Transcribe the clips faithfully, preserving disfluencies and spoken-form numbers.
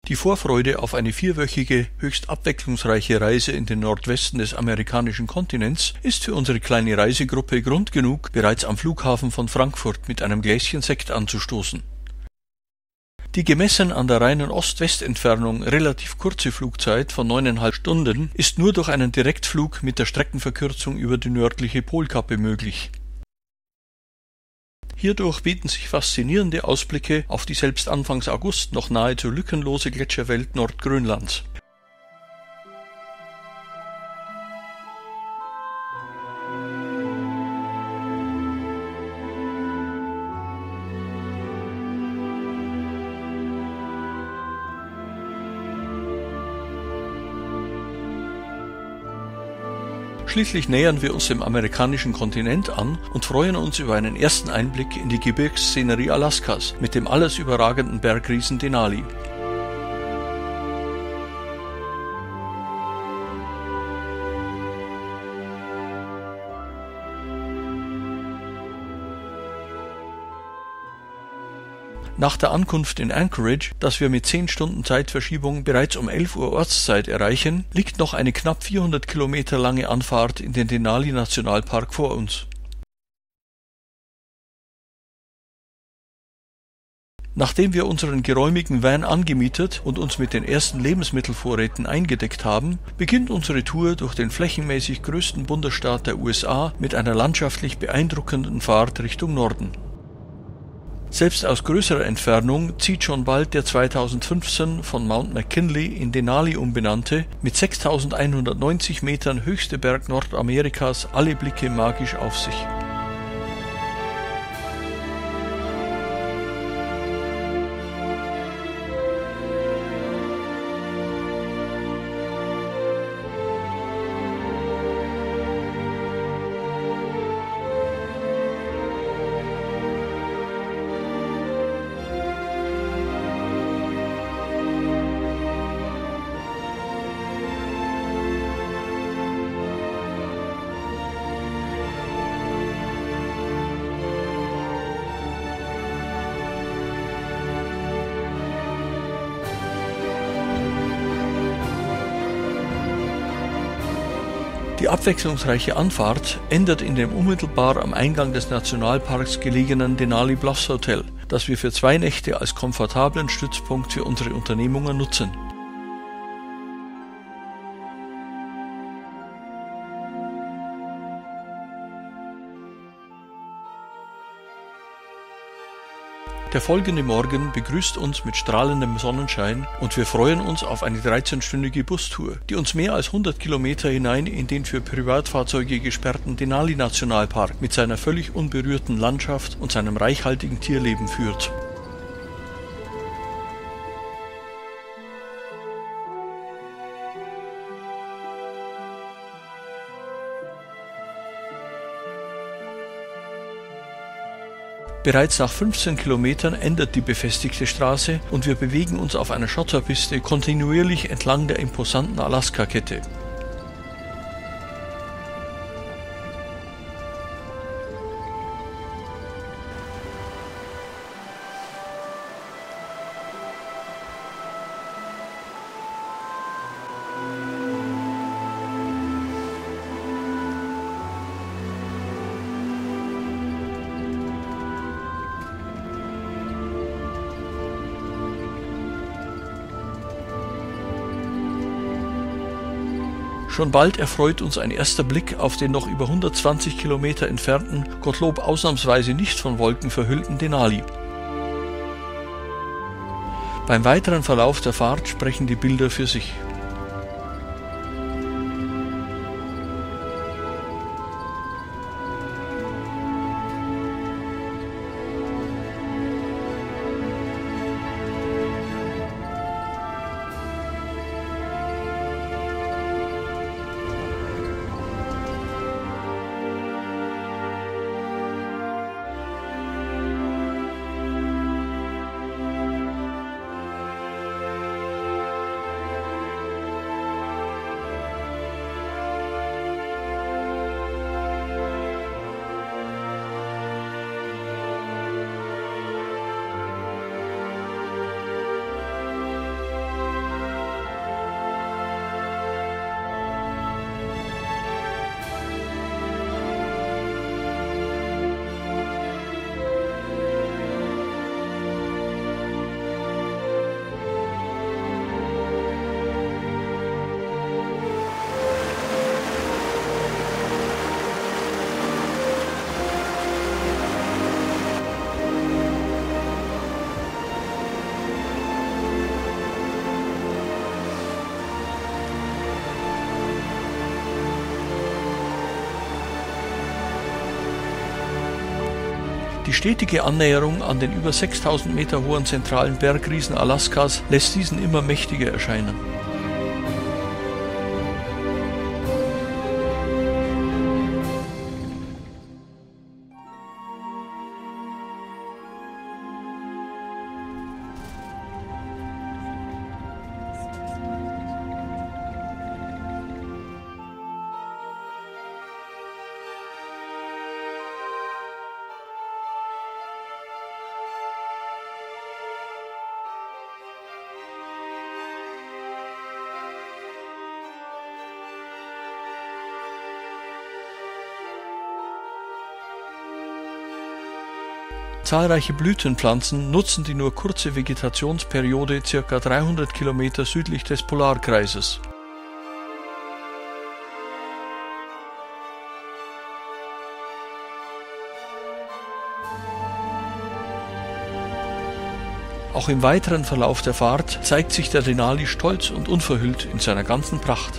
Die Vorfreude auf eine vierwöchige, höchst abwechslungsreiche Reise in den Nordwesten des amerikanischen Kontinents ist für unsere kleine Reisegruppe Grund genug, bereits am Flughafen von Frankfurt mit einem Gläschen Sekt anzustoßen. Die gemessen an der reinen Ost-West-Entfernung relativ kurze Flugzeit von neuneinhalb Stunden ist nur durch einen Direktflug mit der Streckenverkürzung über die nördliche Polkappe möglich. Hierdurch bieten sich faszinierende Ausblicke auf die selbst Anfangs August noch nahezu lückenlose Gletscherwelt Nordgrönlands. Schließlich nähern wir uns dem amerikanischen Kontinent an und freuen uns über einen ersten Einblick in die Gebirgsszenerie Alaskas mit dem alles überragenden Bergriesen Denali. Nach der Ankunft in Anchorage, das wir mit zehn Stunden Zeitverschiebung bereits um elf Uhr Ortszeit erreichen, liegt noch eine knapp vierhundert Kilometer lange Anfahrt in den Denali-Nationalpark vor uns. Nachdem wir unseren geräumigen Van angemietet und uns mit den ersten Lebensmittelvorräten eingedeckt haben, beginnt unsere Tour durch den flächenmäßig größten Bundesstaat der U S A mit einer landschaftlich beeindruckenden Fahrt Richtung Norden. Selbst aus größerer Entfernung zieht schon bald der zweitausendfünfzehn von Mount McKinley in Denali umbenannte, mit sechstausendeinhundertneunzig Metern höchste Berg Nordamerikas alle Blicke magisch auf sich. Die abwechslungsreiche Anfahrt endet in dem unmittelbar am Eingang des Nationalparks gelegenen Denali Bluffs Hotel, das wir für zwei Nächte als komfortablen Stützpunkt für unsere Unternehmungen nutzen. Der folgende Morgen begrüßt uns mit strahlendem Sonnenschein und wir freuen uns auf eine dreizehnstündige Bustour, die uns mehr als hundert Kilometer hinein in den für Privatfahrzeuge gesperrten Denali-Nationalpark mit seiner völlig unberührten Landschaft und seinem reichhaltigen Tierleben führt. Bereits nach fünfzehn Kilometern endet die befestigte Straße und wir bewegen uns auf einer Schotterpiste kontinuierlich entlang der imposanten Alaska-Kette. Schon bald erfreut uns ein erster Blick auf den noch über hundertzwanzig Kilometer entfernten, Gottlob ausnahmsweise nicht von Wolken verhüllten Denali. Beim weiteren Verlauf der Fahrt sprechen die Bilder für sich. Die stetige Annäherung an den über sechstausend Meter hohen zentralen Bergriesen Alaskas lässt diesen immer mächtiger erscheinen. Zahlreiche Blütenpflanzen nutzen die nur kurze Vegetationsperiode ca. dreihundert Kilometer südlich des Polarkreises. Auch im weiteren Verlauf der Fahrt zeigt sich der Denali stolz und unverhüllt in seiner ganzen Pracht.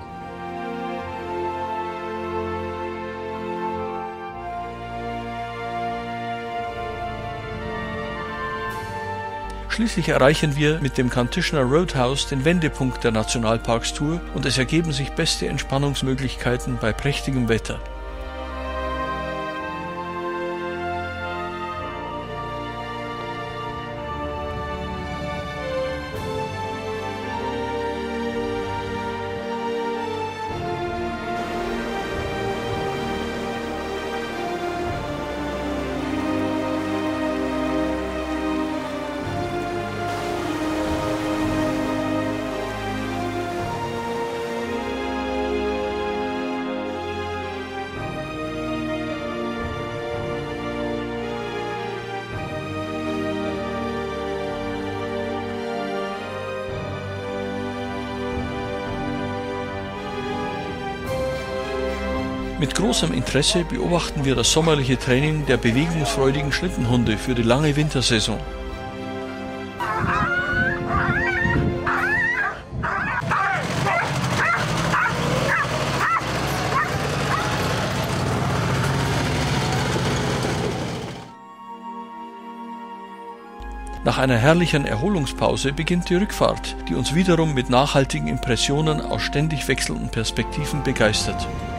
Schließlich erreichen wir mit dem Kantishner Roadhouse den Wendepunkt der Nationalparks-Tour und es ergeben sich beste Entspannungsmöglichkeiten bei prächtigem Wetter. Mit großem Interesse beobachten wir das sommerliche Training der bewegungsfreudigen Schlittenhunde für die lange Wintersaison. Nach einer herrlichen Erholungspause beginnt die Rückfahrt, die uns wiederum mit nachhaltigen Impressionen aus ständig wechselnden Perspektiven begeistert.